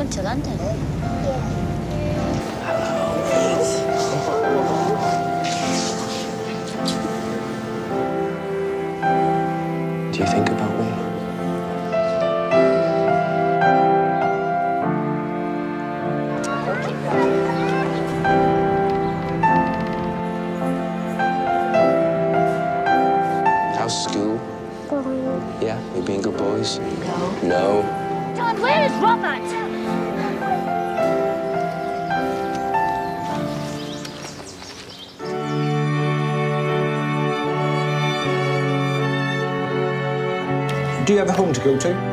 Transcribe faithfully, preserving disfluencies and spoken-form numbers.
went to London. Do you think about me? How's school? Boring. Yeah, you being good boys? No. No. Dad, where is Robert? Do you have a home to go to?